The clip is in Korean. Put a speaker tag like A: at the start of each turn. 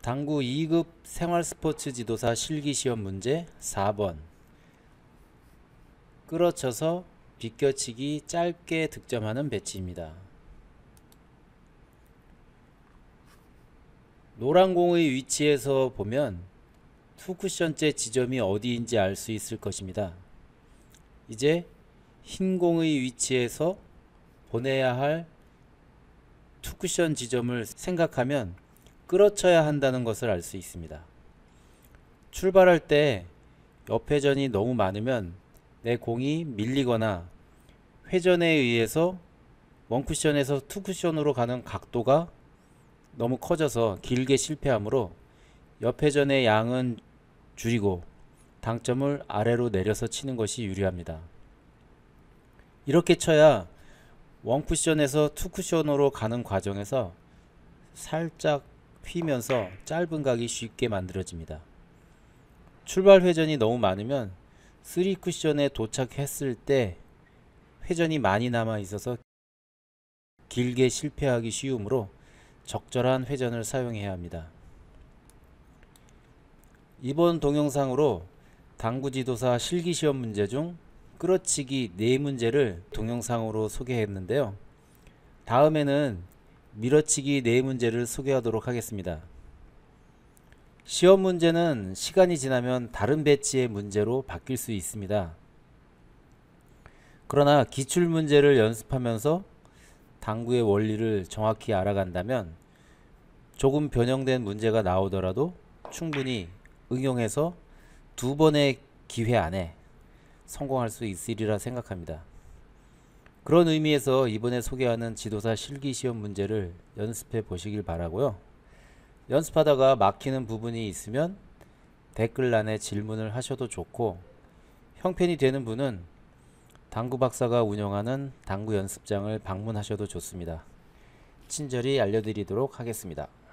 A: 당구 2급 생활스포츠 지도사 실기시험 문제 4번. 끌어쳐서 비껴치기 짧게 득점하는 배치입니다. 노란 공의 위치에서 보면 투쿠션째 지점이 어디인지 알 수 있을 것입니다. 이제 흰 공의 위치에서 보내야 할 투쿠션 지점을 생각하면 끌어쳐야 한다는 것을 알 수 있습니다. 출발할 때 옆 회전이 너무 많으면 내 공이 밀리거나 회전에 의해서 원쿠션에서 투쿠션으로 가는 각도가 너무 커져서 길게 실패하므로 옆 회전의 양은 줄이고 당점을 아래로 내려서 치는 것이 유리합니다. 이렇게 쳐야 원쿠션에서 투쿠션으로 가는 과정에서 살짝 휘면서 짧은 각이 쉽게 만들어집니다. 출발 회전이 너무 많으면 3쿠션에 도착했을 때 회전이 많이 남아 있어서 길게 실패하기 쉬우므로 적절한 회전을 사용해야 합니다. 이번 동영상으로 당구지도사 실기시험 문제 중 끌어치기 4문제를 동영상으로 소개했는데요. 다음에는 밀어치기 4문제를 소개하도록 하겠습니다. 시험 문제는 시간이 지나면 다른 배치의 문제로 바뀔 수 있습니다. 그러나 기출 문제를 연습하면서 당구의 원리를 정확히 알아간다면 조금 변형된 문제가 나오더라도 충분히 응용해서 2번의 기회 안에 성공할 수 있으리라 생각합니다. 그런 의미에서 이번에 소개하는 지도사 실기시험 문제를 연습해 보시길 바라고요. 연습하다가 막히는 부분이 있으면 댓글란에 질문을 하셔도 좋고, 형편이 되는 분은 당구박사가 운영하는 당구 연습장을 방문하셔도 좋습니다. 친절히 알려드리도록 하겠습니다.